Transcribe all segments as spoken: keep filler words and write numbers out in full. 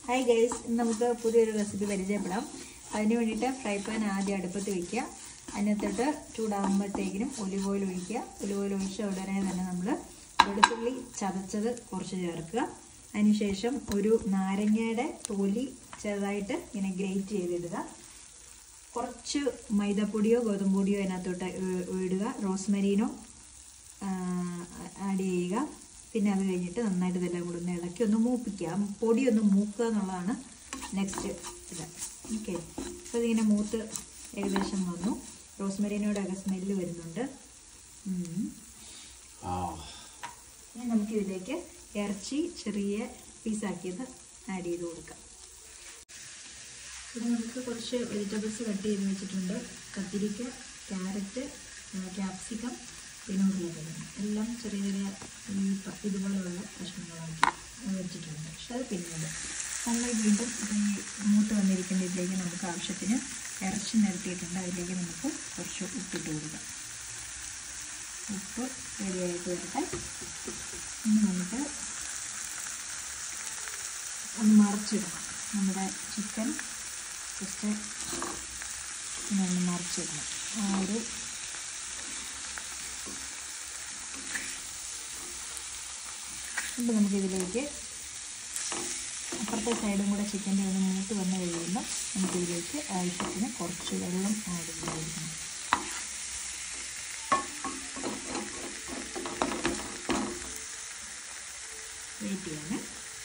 Hi guys, നമുക്ക് പുതിയൊരു recipe പരിചയപ്പെടാം. അതിന് വേണ്ടിയിട്ട് ഫ്രൈ പാൻ ആദ്യം അടുപ്പത്ത് വയ്ക്കുക. അതിനകത്തോട്ട് ചൂടാകുമ്പോഴത്തേക്കിനും ഒലിവ് ഓയിൽ ഒഴിക്കുക. ഒലിവ് ഓയിൽ ഒഴിച്ച ഉടനെ തന്നെ നമ്മൾ വെളുത്തുള്ളി ചതച്ചത് കുറച്ച് ചേർക്കുക. അതിനുശേഷം ഒരു നാരങ്ങയുടെ തൊലി ചെറുതായിട്ട് ഇങ്ങനെ ഗ്രേറ്റ് ചെയ്തിടുക. കുറച്ച് മൈദപ്പൊടിയോ ഗോതമ്പ് പൊടിയോ അതിനകത്തോട്ട് ഇടുക. റോസ്മരീനോ ആഡ് ചെയ്യുക. പിന്നെ അത് കഴിഞ്ഞിട്ട് നന്നായിട്ട് ഇതെല്ലാം കൂടെ ഒന്ന് ഇളക്കി ഒന്ന് മൂപ്പിക്കുക. പൊടി ഒന്ന് മൂക്കുക എന്നുള്ളതാണ് നെക്സ്റ്റ് ഇത്. ഓക്കെ, അപ്പോൾ ഇതിങ്ങനെ മൂത്ത് ഏകദേശം വന്നു. റോസ്മരീനോടെ ഒക്കെ സ്മെല്ല് വരുന്നുണ്ട്. ഇനി നമുക്കിതിലേക്ക് ഇറച്ചി ചെറിയ പീസാക്കിയത് ആഡ് ചെയ്ത് കൊടുക്കാം. ഇവിടെ നമുക്ക് കുറച്ച് വെജിറ്റബിൾസ് കട്ട് ചെയ്ത് വെച്ചിട്ടുണ്ട്. കത്തിരിക്ക, ക്യാരറ്റ്, ക്യാപ്സിക്കം, പിന്നെ ഉരുളക്കിഴങ്ങ് എല്ലാം ചെറിയ ചെറിയ ഇതുപോലെയുള്ള കഷ്ണങ്ങളാക്കി വെച്ചിട്ടുണ്ട്. പക്ഷെ അത് പിന്നീട് നമ്മൾ വീണ്ടും ഈ മൂത്ത് വന്നിരിക്കുന്ന ഇതിലേക്ക് നമുക്ക് ആവശ്യത്തിന് ഇറച്ചി നിരത്തിയിട്ടുണ്ട്. അതിലേക്ക് നമുക്ക് കുറച്ച് ഉപ്പിട്ട് കൊടുക്കാം. ഉപ്പ് റെഡിയായിട്ട് വരട്ടെ. ഇനി നമുക്ക് ഒന്ന് മറിച്ചിടണം. നമ്മുടെ ചിക്കൻ ജസ്റ്റ് ഒന്ന് മറിച്ചിടണം. ആ ഒരു അപ്പോൾ നമുക്കിതിലേക്ക് അപ്പുറത്തെ സൈഡും കൂടെ ചിക്കൻ്റെ ഒന്ന് മൂത്ത് വന്ന് കഴിയുമ്പോൾ നമുക്കിതിലേക്ക് ആവശ്യത്തിന് കുറച്ച് വെള്ളം ആഡ് ചെയ്ത് കൊടുക്കണം. വെയിറ്റ് ചെയ്യണം.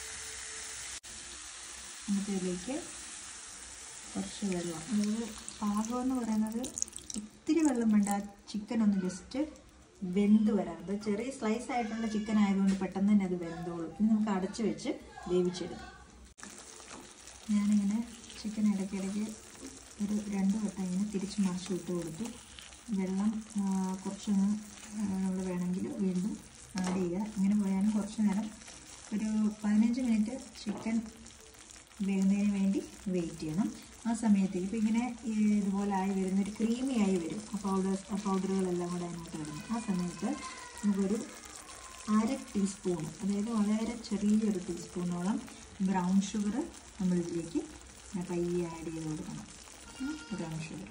നമുക്കിതിലേക്ക് കുറച്ച് വെള്ളം, അതായത് പാകം എന്ന് പറയുന്നത് ഒത്തിരി വെള്ളം വേണ്ട. ചിക്കൻ ഒന്ന് ജസ്റ്റ് വെന്ത് വരാൻ. അപ്പോൾ ചെറിയ സ്ലൈസ് ആയിട്ടുള്ള ചിക്കൻ ആയതുകൊണ്ട് പെട്ടെന്ന് തന്നെ അത് വെന്തോളും. ഇനി നമുക്ക് അടച്ച് വെച്ച് വേവിച്ചെടുക്കാം. ഞാനിങ്ങനെ ചിക്കൻ ഇടയ്ക്കിടയ്ക്ക് ഒരു രണ്ട് വട്ടം ഇങ്ങനെ തിരിച്ച് മറിച്ച് വിട്ട് കൊടുത്തു. വെള്ളം കുറച്ചൊന്ന് നമ്മൾ വേണമെങ്കിൽ വീണ്ടും ആഡ് ചെയ്യുക. ഇങ്ങനെ പോയാലും കുറച്ച് നേരം ഒരു പതിനഞ്ച് മിനിറ്റ് ചിക്കൻ വേകുന്നതിന് വേണ്ടി വെയിറ്റ് ചെയ്യണം. ആ സമയത്തേക്ക് ഇപ്പോൾ ഇങ്ങനെ ഇതുപോലെ ആയി വരുന്നൊരു ക്രീമി ആയി വരും. ആ പൗഡർ ആ പൗഡറുകളെല്ലാം കൂടെ അതിനകത്ത് വരുന്നു. ആ സമയത്ത് നമുക്കൊരു അര ടീസ്പൂൺ, അതായത് വളരെ ചെറിയൊരു ടീസ്പൂണോളം ബ്രൗൺ ഷുഗർ നമ്മളിതിലേക്ക് പയ്യെ ആഡ് ചെയ്ത് കൊടുക്കണം. ബ്രൗൺ ഷുഗർ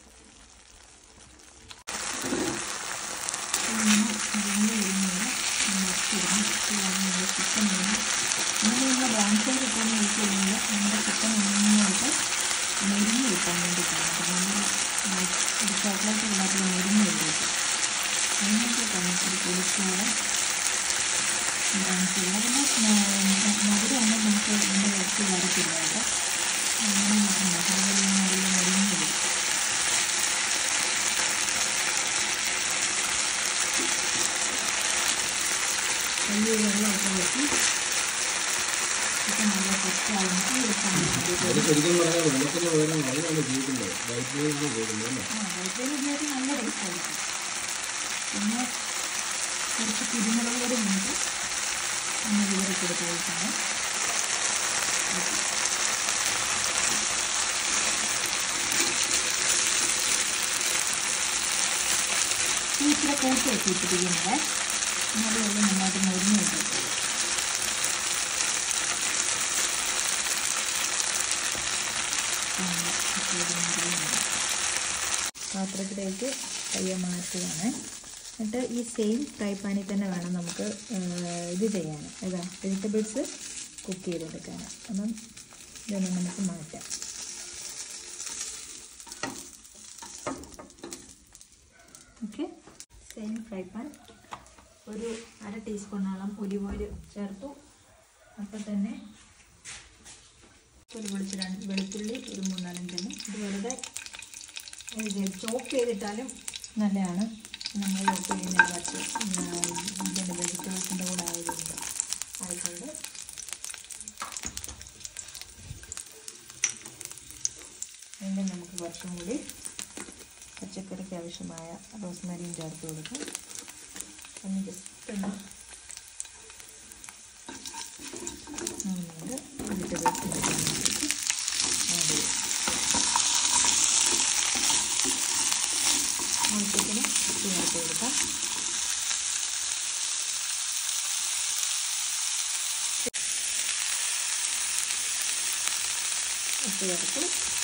ചിക്കൻ ഇങ്ങനെയുള്ള ബ്രൗൺ ഷുഗർ ഇട്ടാന്ന് വെച്ച് കഴിഞ്ഞാൽ നമ്മുടെ ചിക്കൻ നന്നായിട്ട് മെരിഞ്ഞ് കിട്ടാൻ വേണ്ടിയിട്ടാണ്. നമ്മൾ ഒരു ചോക്ലേറ്റ് ഉണ്ടാക്കി മെരിഞ്ഞ് വരുന്നത് അതിനൊക്കെ ഒരു പൊടിച്ചോളം ബ്രൗൺ ഷുഗർ. പിന്നെ മധുരമാണ് നമുക്ക് ഇതിൻ്റെ ഇറച്ചി വരത്തില്ല കേട്ടോ. അങ്ങനെ നമുക്ക് മധുരം നല്ല മെരിഞ്ഞ് വരും. വലിയ വെള്ളമൊക്കെ വെച്ച് നല്ല കുറച്ചാകുമ്പോൾ ഈ ഒരു സമയം ഉപയോഗിച്ച് നല്ല ടേസ്റ്റായിരിക്കും. പിന്നെ കുറച്ച് കുരുമുളക് പൊടി നമുക്ക് ഒന്ന് വിതറി കൊടുക്കാവുന്നതാണ്. ഈ ഇച്ചിരി കൂട്ടി വെച്ചിട്ടിരിക്കുന്നത് അതുപോലെ നന്നായിട്ട് മരുന്ന് കിട്ടും. പാത്രത്തിലേക്ക് പയ്യെ മാറ്റുകയാണ്. എന്നിട്ട് ഈ സെയിം ഫ്രൈ പാനിൽ തന്നെ വേണം നമുക്ക് ഇത് ചെയ്യാൻ, ഏതാ വെജിറ്റബിൾസ് കുക്ക് ചെയ്തെടുക്കാൻ. അപ്പം ഇതൊന്ന് നമുക്ക് മാറ്റാം. ഓക്കെ, സെയിം ഫ്രൈ പാൻ ഒരു അര ടീസ്പൂണോളം ഒലിവ് ഓയിൽ ചേർത്തു. അപ്പം തന്നെ ഒരു വെളിച്ച രണ്ട് വെളുത്തുള്ളി ഒരു മൂന്നാലഞ്ചെണ്ണം. ഇത് വെറുതെ ചോപ്പ് ചെയ്തിട്ടാലും നല്ലതാണ്. നമ്മൾ ചോപ്പ് ചെയ്യുന്ന കുറച്ച് ഇതിൻ്റെ വെജിറ്റബിൾസിൻ്റെ കൂടെ ആയതുകൊണ്ട് ആയിക്കൊണ്ട് വീണ്ടും നമുക്ക് കുറച്ചും കൂടി പച്ചക്കറിക്ക് ആവശ്യമായ റോസ്മരിയും ചേർത്ത് കൊടുക്കും. ഒന്ന് ജസ്റ്റ് ഒന്ന് വെജിറ്റബിൾസിൻ്റെ ആഡ് ചെയ്യും. ആവശ്യത്തിന് ചേർത്ത് കൊടുക്കാം. ഉപ്പ് ചേർത്തു.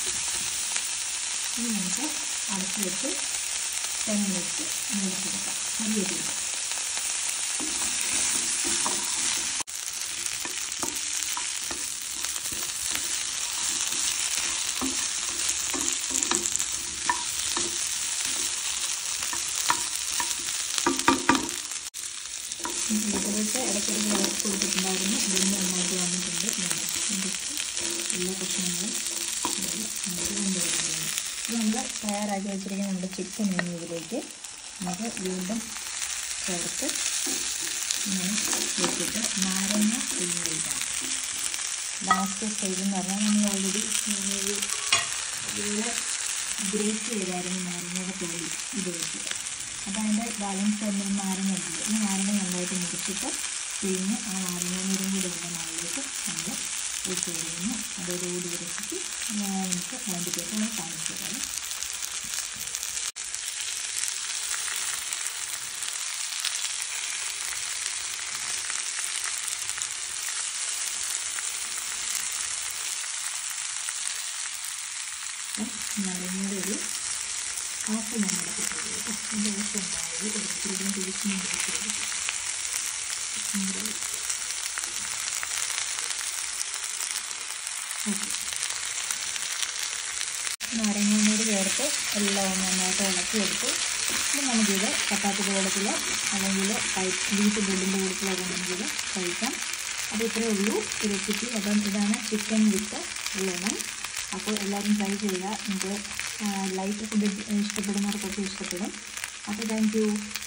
ഇനി നമുക്ക് അടച്ചു വെച്ച് തേങ്ങ വെച്ച് മൂടിച്ചെടുക്കാം. മതിയായിട്ട് ഇടയ്ക്കിടയ്ക്ക് ഇടയ്ക്കിടയ്ക്ക് ഇളക്കി കൊടുത്തിട്ടുണ്ടായിരുന്നു. ഇതിന് നന്നായിട്ട് വന്നിട്ടുണ്ട്. എല്ലാ കഷ്ണങ്ങളും നമുക്ക് കൊണ്ടുവരുന്നത്. ഇത് നമ്മൾ തയ്യാറാക്കി വെച്ചിരിക്കുന്ന നമ്മുടെ ചിക്കൻ ഇതിലേക്ക് നമുക്ക് വീണ്ടും ചേർത്ത് ഇങ്ങനെ വെച്ചിട്ട് നാരങ്ങ പിഴിഞ്ഞൊഴിക്കണം. ലാസ്റ്റ് സ്റ്റേജ് എന്ന് പറഞ്ഞാൽ നമ്മൾ ഓൾറെഡി ഇതിൽ ഗ്രേറ്റ് ചെയ്തായിരുന്നു നാരങ്ങയുടെ പൊടി ഇത് വെച്ചിട്ട്. അപ്പോൾ അതിൻ്റെ ബാലൻസ് തന്നെ നാരങ്ങ ഉണ്ട്. ഈ നാരങ്ങ നന്നായിട്ട് മുറിച്ചിട്ട് പിഴിഞ്ഞ് ആ നാരങ്ങ നീരും കൂടി ഇതിൻ്റെ മുകളിലേക്ക് നമ്മൾ ഒഴിച്ച് കൊടുക്കുന്നു. അതോടുകൂടി റെസിപ്പി നമുക്ക് അതിൻ്റെ പേര് കാണിച്ചു തരാം. നാരങ്ങയുടെ ഒരു ഹാഫ് നമ്മുടെ കിട്ടുന്നത് കേട്ടോ. അതിൻ്റെ ആവശ്യം ഉണ്ടായത് ഒരിക്കലും തിരിച്ചു ഓക്കെ. നാരങ്ങയോട് ചേർത്ത് എല്ലാം നന്നായിട്ട് ഇളക്കിയെടുത്തു. ഇനി നമുക്കിത് ചപ്പാത്തി കൂടത്തിൽ അല്ലെങ്കിൽ ബീഫ് ബ്രെഡിൻ്റെ കൂടത്തിലൊക്കെ നമുക്കിത് കഴിക്കാം. അപ്പോൾ ഇത്രയേ ഉള്ളൂ ഈ റെസിപ്പി. അപ്പം ഇതാണ് ചിക്കൻ വിത്ത് ലെമൺ. അപ്പോൾ എല്ലാവരും ട്രൈ ചെയ്യുക. നിങ്ങൾക്ക് ലൈറ്റ് ഫുഡ് ഇഷ്ടപ്പെടുന്നവർക്കൊക്കെ ഇഷ്ടപ്പെടും. അപ്പോൾ താങ്ക് യു.